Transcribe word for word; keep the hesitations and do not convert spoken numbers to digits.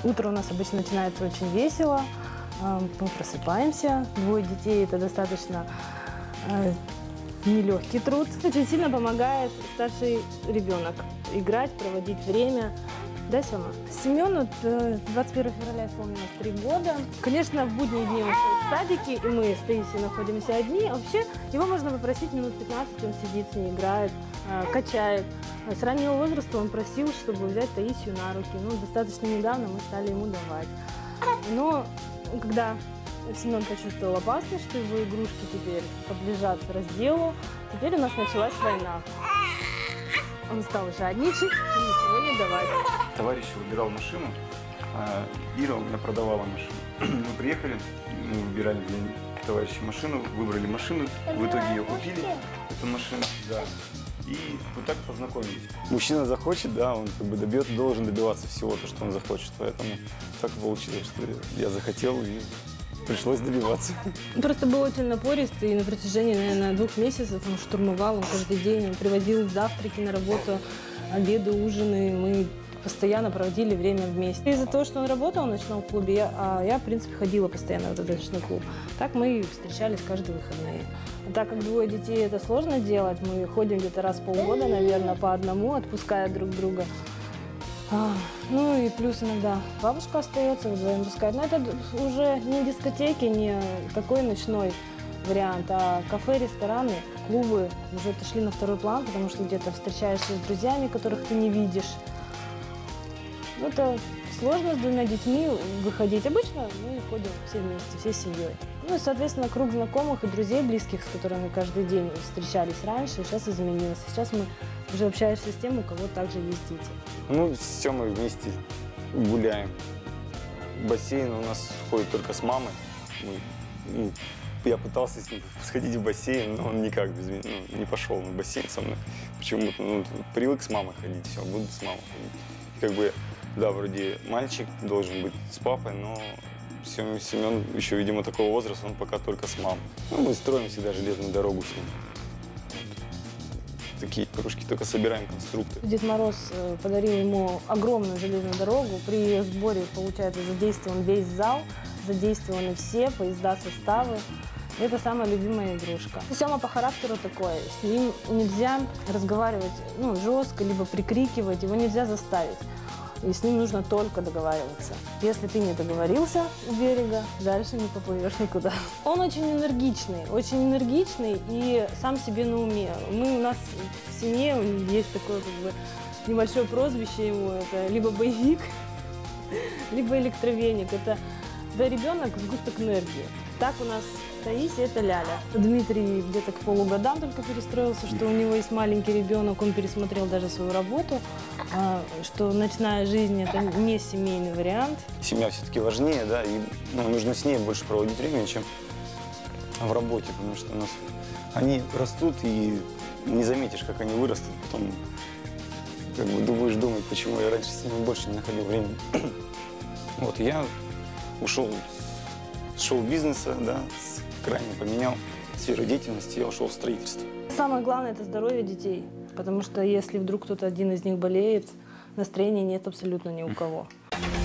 Утро у нас обычно начинается очень весело. Мы просыпаемся. Двое детей – это достаточно нелегкий труд. Очень сильно помогает старший ребенок играть, проводить время. Да, Сема? Семену двадцать первого февраля исполнилось три года. Конечно, в будние дни он ходит в садике, и мы с Таисией находимся одни. Вообще, его можно попросить минут пятнадцать, он сидит с ней, играет, качает. С раннего возраста он просил, чтобы взять Таисию на руки. Ну, достаточно недавно мы стали ему давать. Но когда Семен почувствовал опасность, что его игрушки теперь подлежат разделу, теперь у нас началась война. Он стал жадничать и ничего не давать. Товарищ выбирал машину, а Ира у меня продавала машину. Мы приехали, мы выбирали для товарища машину, выбрали машину, в итоге ее купили, эту машину, да. И вот так познакомились. Мужчина захочет, да, он как бы добьет, должен добиваться всего, то, что он захочет. Поэтому так получилось, что я захотел и пришлось добиваться. Просто был очень напористый, и на протяжении, наверное, двух месяцев он штурмовал, он каждый день, он привозил завтраки на работу, обеды, ужины, мы постоянно проводили время вместе. Из-за того, что он работал в ночном клубе, я, а я, в принципе, ходила постоянно в этот ночной клуб. Так мы встречались каждые выходные. А так как двое детей это сложно делать, мы ходим где-то раз в полгода, наверное, по одному, отпуская друг друга. А, ну и плюс иногда бабушка остается, вдвоем пускать. Но это уже не дискотеки, не такой ночной вариант, а кафе, рестораны, клубы уже отошли на второй план, потому что где-то встречаешься с друзьями, которых ты не видишь. Это сложно с двумя детьми выходить. Обычно мы ходим все вместе, всей семьей. Ну и, соответственно, круг знакомых и друзей близких, с которыми каждый день встречались раньше, сейчас изменился. Сейчас мы уже общаемся с тем, у кого также есть дети. Ну, все мы вместе гуляем. Бассейн у нас ходит только с мамой. Мы, ну, я пытался с ним сходить в бассейн, но он никак без меня ну, не пошел на бассейн со мной. Почему-то ну, привык с мамой ходить, все, буду с мамой ходить. И как бы, да, вроде мальчик должен быть с папой, но Семен еще, видимо, такого возраста, он пока только с мамой. Ну, мы строим всегда железную дорогу с ним. Такие игрушки, только собираем конструкторы. Дед Мороз подарил ему огромную железную дорогу. При ее сборе, получается, задействован весь зал, задействованы все поезда, составы. Это самая любимая игрушка. Сема по характеру такой, с ним нельзя разговаривать ну, жестко, либо прикрикивать, его нельзя заставить. И с ним нужно только договариваться. Если ты не договорился у берега, дальше не поплывешь никуда. Он очень энергичный, очень энергичный и сам себе на уме. Мы у нас в семье есть такое как бы небольшое прозвище ему, это либо боевик, либо электровеник. Это да, ребенок сгусток энергии. Так у нас Таисия – это Ляля. Дмитрий где-то к полугодам только перестроился, что у него есть маленький ребенок, он пересмотрел даже свою работу, что ночная жизнь – это не семейный вариант. Семья все-таки важнее, да, и ну, нужно с ней больше проводить времени, чем в работе, потому что у нас они растут, и не заметишь, как они вырастут, потом как бы будешь думать, почему я раньше с ними больше не находил времени. Вот, я ушел с шоу-бизнеса, да, крайне поменял сферу деятельности, я ушел в строительство. Самое главное – это здоровье детей, потому что если вдруг кто-то один из них болеет, настроения нет абсолютно ни у кого.